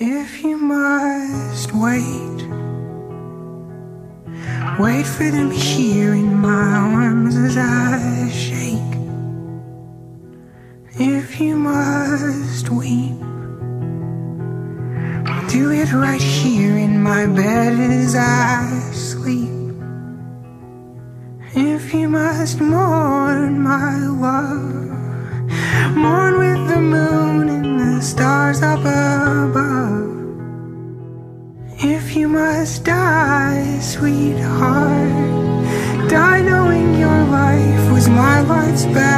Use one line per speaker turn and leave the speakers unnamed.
If you must wait, wait for them here in my arms as I shake. If you must weep, do it right here in my bed as I sleep. If you must mourn my love, mourn with the moon and the stars up above. If you must die, sweetheart, die knowing your life was my life's best.